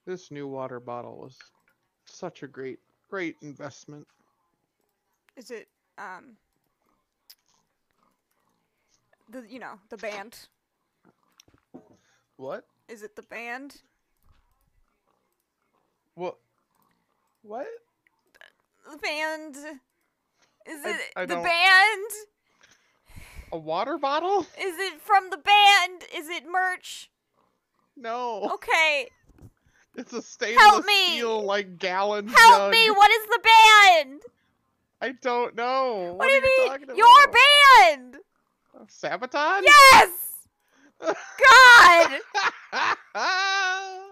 This new water bottle was such a great investment. Is it the band? What? Is it the band? What? What? The band. Is it I the don't... band? A water bottle? Is it from the band? Is it merch? No. Okay. It's a stainless me! steel, like, gallon Help jug. me! What is the band? I don't know. What do you mean? Talking about? Your band! Sabotage? Yes! God!